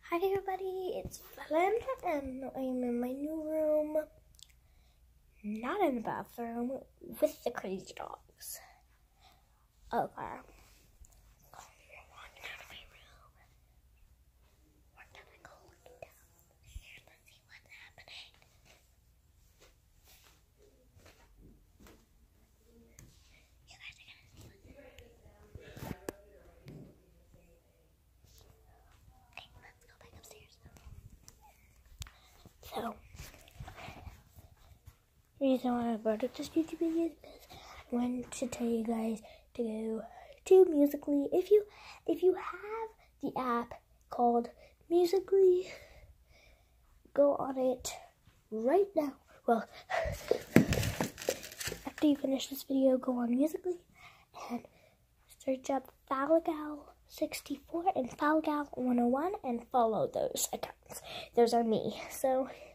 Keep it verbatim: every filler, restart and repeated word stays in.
Hi everybody, it's Valen and I'm in my new room, not in the bathroom, with the crazy dogs. Okay. So, the reason why I brought up this YouTube video is because I wanted to tell you guys to go to Musical.ly. If you if you have the app called Musical.ly, go on it right now. Well, after you finish this video, go on Musical.ly and search up Falgal sixty-four and Falgal one oh one and follow those accounts. Those are me. So